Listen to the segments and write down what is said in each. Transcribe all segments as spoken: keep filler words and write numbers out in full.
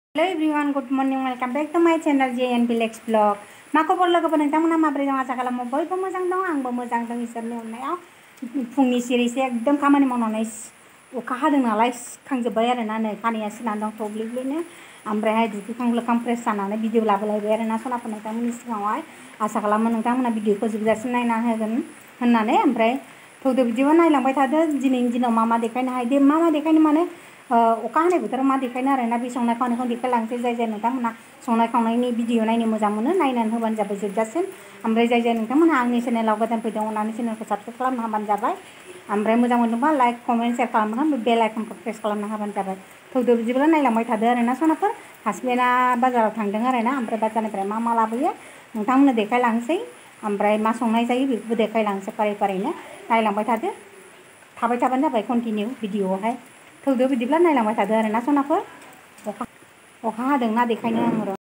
Hello everyone, good morning. Welcome back to my channel J N Village Vlog. मा खबर लोगोफोर नोंथांमोना माबोरै दं आसा खालामो बयबो मोजां दं आंबो मोजां दं इसोरनि अननायाव फुंनि सिरिसे एकदम खामानि मावनानै अखा हादों नालाय सिखांजोब्बाय आरोना नै खानाया सिनानै दं थब्लिब्लिनो ओमफ्रायहाय दुगैखां लोबखां फ्रेस जानानै भिडिअ लाबोलायबाय आरोना सनाफोर नोंथांमोननि सिगाङावहाय आसा खालामो नोंथांमोना भिडिअखौ जोबजासिम नायना होगोन होननानै ओमफ्राय थौदो बिदिबा नायलांबाय थादो दिनैनि दिनाव मा मा देखायनो हायो मा मा देखायनो माने अखा हानाय बोथोराव मा देखायनो आरोना बे संनाय खावनायखौ देखायलांसै जाय जाय नोंथांमोना संनाय खावनायनि भिडिअ नायनो मोजां मोनो नायनानै होबानो जाबाय जोबजासिम ओमफ्राय जाय जाय नोंथांमोना आंनि चेनेलाव गोदान फैदों अननानै चेनेलखौ साबस्क्राइब खालामना होबानो जाबाय ओमफ्राय मोजां मोनदोंबा लाइक कमेन्ट शेयार खालामना बेल आइकनखौ प्रेस खालामना होबानो जाबाय थौदो बिदिब्ला नायलांबाय थादो आरोना सनाफोर हासबेन्डआ बाजाराव थांदों आरोना ओमफ्राय बाजारनिफ्राय मा मा लाबोयो नोंथांमोननो देखायलांसै ओमफ्राय मा संनाय जायो बेखौबो देखायलांसै फारि फारिनो नायलांबाय थादो थाबाय थाबानो जाबाय कन्टिनिउ भिडिअआवहाय थौदो बिदिब्ला नायलांबाय थादो आरोना सनाफोर अखा अखा हादोंना देखायनो आं र'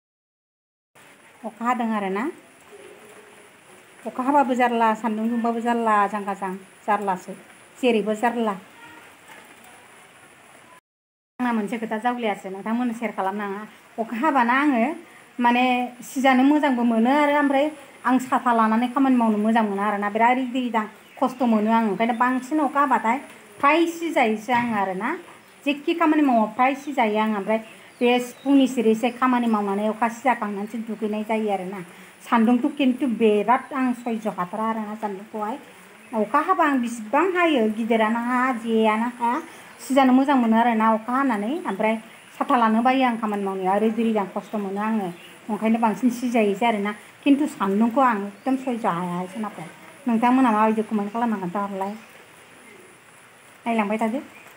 अखा हादों आरोना अखा हाबाबो जारला सान्दुं दुंबाबो जारला जांगाजां जारलासो जेरैबो जारला आंना मोनसे खोथा जावलियासो नोंथांमोननो शेयार खालामनाङा अखा हाबाना आङो माने सिजानो मोजांबो मोनो आरो ओमफ्राय आं साथा लानानै खामानि मावनो मोजां मोना आरोना बिराद रिदिरिदां खस्थ' मोनो आं ओंखायनो बांसिन अखा हाबाथाय फ्राय सिजायोसो आं आरोना जेखि खामानि मावो फ्राय सिजायो आं ओमफ्राय बे फुंनि सिरिसे खामानि मावनानै अखा सिजाखांनानैसो दुगैनाय जायो आरोना सान्दुंखौ खिन्थु बिराद आं सयज' हाथारा आरोना सान्दुंखौहाय अखा हाबा आं बिसिबां हायो गिदिरानो हा जेयानो हा सिजानो मोजां मोनो आरोना अखा हानानै ओमफ्राय साथा लानो बायो आं खामानि मावनायाव रिदिरिदां खस्थ' मोनो आङो ओंखायनो बांसिन सिजायोसो आरोना खिन्थु सान्दुंखौ आं एकदम सयज' हाया सोनाफोर नोंथांमोना माबायदि कमेन्ट खालामना खोन्थाहरलाय नायलांबाय थादो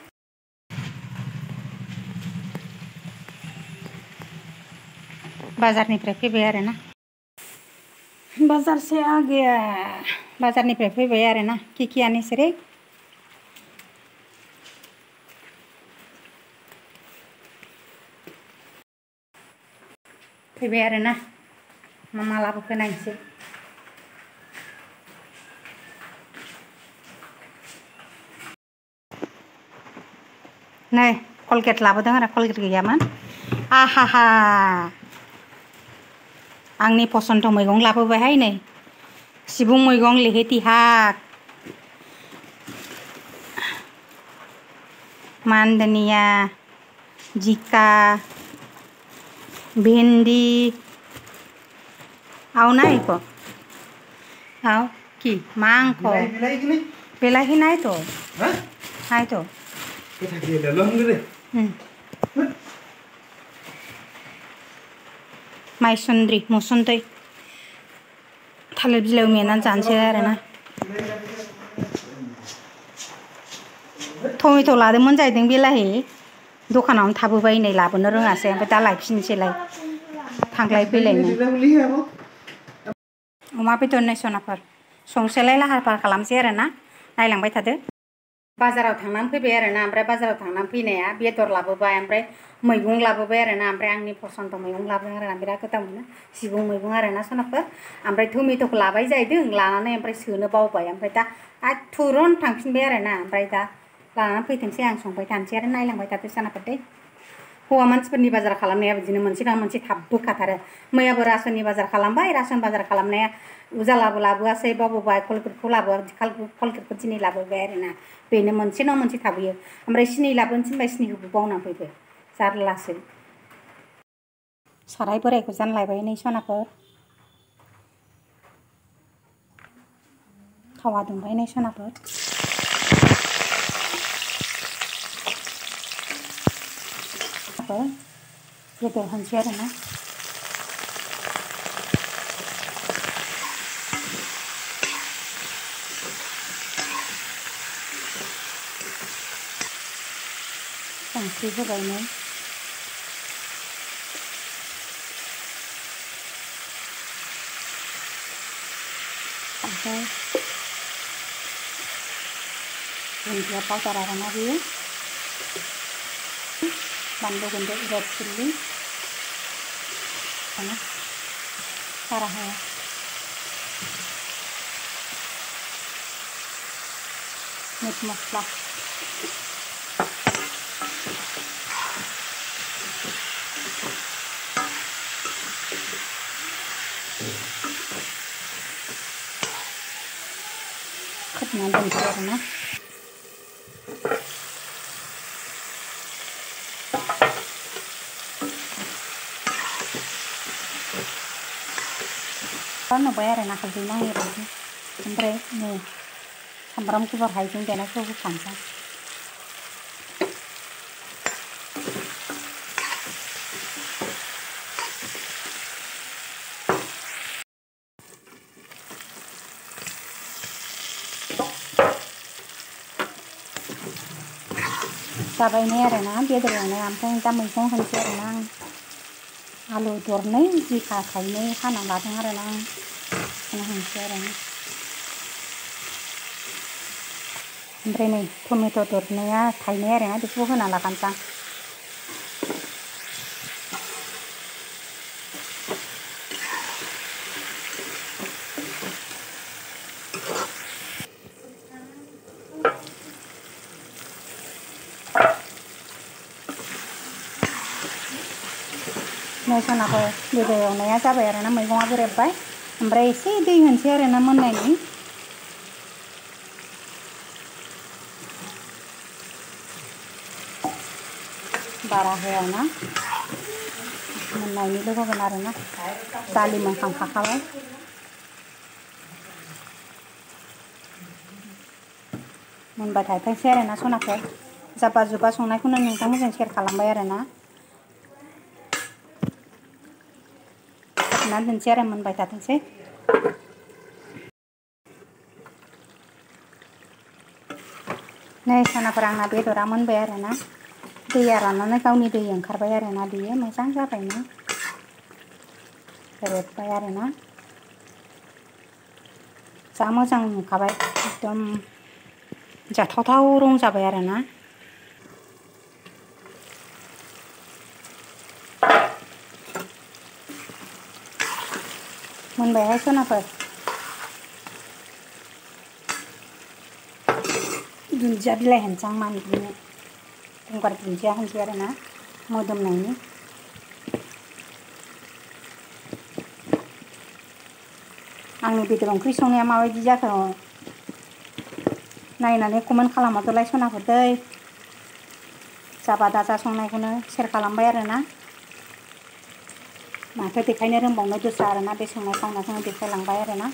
बाजारनिफ्राय फैबाय आरोना बाजार से आ गया बाजारनिफ्राय फैबाय आरोना किकियानि सेरे फैबाय आरोना मा मा लाबोखो नायनोसै नै कलगेट लाबोदों आरो कलगेट गैयामोन आहा हा आंनि पसन्द मैगं लाबोबायहाय नै सिबुं मैगं लेहेथि हाग मानधनिया जिका भिंडी आओ नहीं को आओ कि मांग को बेलाही नहीं तो नहीं तो माइसुन्द्रि मुसुन्दै थालिर बिलाइयाव मेनानै जानोसै आरोना टमेट' लादोंमोन जाहैदों बेलाहि दखानावनो थाबोबाय नै लाबोनो रोङासै ओमफ्राय दा लायफिननोसैलाय थांलाय फैलायनो अमा बेदर नै सनाफोर संसैलाय लाहार फाहार खालामसै आरोना नायलांबाय थादो बाजाराव थांनानै फैबाय आरोना ओमफ्राय बाजाराव थांनानै फैनाया बेदर लाबोबाय ओमफ्राय मैगं लाबोबाय आरोना ओमफ्राय आंनि पसन्द मैगं लाबोदों आरोना बिराद गोथाव मोनो सिबुं मैगं आरोना सनाफोर ओमफ्राय टमेट'खौ लाबाय जाहैदों लानानै ओमफ्राय सोनो बावबाय ओमफ्राय दा आरो तुरन थांफिनबाय आरोना ओमफ्राय दा लानानै फैथोंसै आं संबाय थानोसै आरो नायलांबाय थादो सनाफोर दै हौवा मानसिफोरनि बाजार खालामनाया बिदिनो मोनसे नङा मोनसे थाबबोखाथारो मैयाबो रासननि बाजार खालामबाय रासन बाजार खालामनाया उजालाबो लाबोआसै बावबोबाय कलगेटखौ लाबोआ कलगेटखौ दिनै लाबोबाय आरोना बेनो मोनसे नङा मोनसे थाबोयो ओमफ्राय सिनि लाबोनो थिनबाय सिनिखौबो बावनानै फैदो जारलासो साराय बोरायखौ जानलायबाय नै सनाफोर थावा दुंबाय नै सनाफोर बेदर होनोसै आरोना संख्रि होबाय नै ओमफ्राय दुन्दिया पाउदार आरोना बेयो बानलु गुन्दै रेड चिल्ली बारा होआ मिट मस्ला खोबना दोनसै आरोना नुबाय आरोना हालदै नाङै बायदि ओमफ्राय नै सामब्राम गुफुर हाइजें देनायखौ होखानोसै जाबायनै आरोना बेदर एवनाय ओमफ्राय दा मैगं होनोसै आरोना आं आलु दरनै जिखा थाइनै हाना लादों आरोना आं बेखौनो होनोसै आरोना ओमफ्राय नै टमेट' दरनैया थाइनै आरोना बेखौ होना लागानोसै आं नै सनाफोर बेदर एवनाया जाबाय आरोना मैगङाबो रेबबाय ओमफ्राय एसे दै होनोसै आरोना मोननायनि बारा होआना मोननायनिल' होगोन आरोना दालि मोनखांखाबाय मोनबाय थाइथायसै आरोना सनाफोर जाब्बा जुब्बा संनायखौनो नोंथांमोनजों शेयार खालामबाय आरोना ना दोनसै आरो मोनबाय थाथोंसै नै सनाफोर आंना बेदरा मोनबाय आरोना दैया राननानै गावनि दै ओंखारबाय आरोना बेयो मोजां जाबायना रेबबाय आरोना जा मोजां नुखाबाय एकदम जाथावथाव रं जाबाय आरोना मोनबायहाय सनाफोर दुन्दिया बिलाइ होनोसै आं मानग्लिनो गंगार दुन्दिया होनसै आरोना मोदोमनायनि आंनि बेदर ओंख्रि संनाया माबायदि जाखो नायनानै कमेन्ट खालामहरदोलाय सनाफोर दै जाबा दाजा संनायखौनो शेयार खालामबाय आरोना माथो देखायनो रोंबावनो दस्रा आरोना बे संनाय खावनायखौनो देखायलांबाय आरोना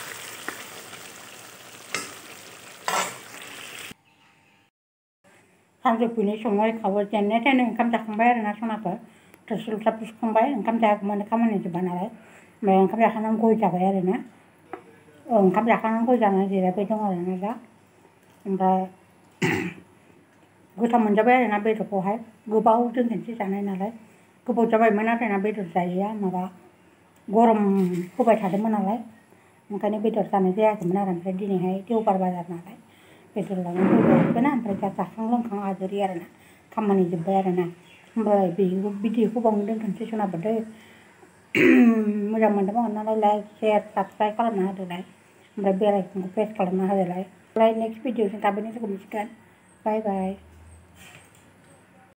सानजौफुनि संबाय खावबाय जेननाय टाइम ओंखाम जाखांबाय आरोना सनाफोर थोरसि लथाबो सुखांबाय ओंखाम जायागौमानि खामानि जोब्बाय नालाय ओमफ्राय ओंखाम जाखांनानै गय जाबाय आरोना ओंखाम जाखांनानै गय जानानै जिरायबाय दं आरोना दा ओमफ्राय गोथाव मोनजाबाय आरोना बेदरखौहाय गोबाव दोननानैसो जानाय नालाय गोबाव जाबायमोन आरोना बेदर जायैया माबा गरम होबाय थादोंमोन नालाय ओंखायनो बेदर जानाय जायाखैमोन आरो ओमफ्राय दिनैहाय देवबार बाजार नालाय बेदर लानानै फैबाय आरोना ओमफ्राय दा जाखां लोंखां आजोरि आरोना खामानि जोब्बाय आरोना ओमफ्राय बेखौ भिडिअखौ बावनो दोनथ'नोसै सनाफोर दै मोजां मोनदोंबा अननानै लाइक शेयार साबस्क्राइब खालामना होदोलाय ओमफ्राय बेल आइकनखौ प्रेस खालामना होदोलाय नेक्स्ट भिडिअजों थाबैनो लोगो मोनसिगोन बाय बाय